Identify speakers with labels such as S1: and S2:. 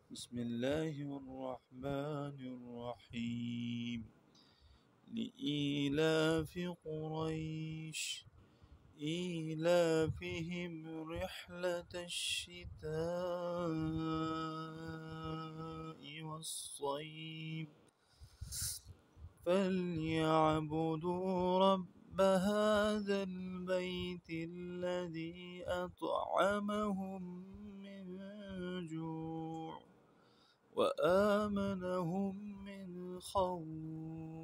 S1: بسم الله الرحمن الرحيم لإيلاف قريش إيلافهم رحلة الشتاء والصيف فليعبدوا رب هذا البيت الذي أطعمهم من جوع وآمنهم من خوف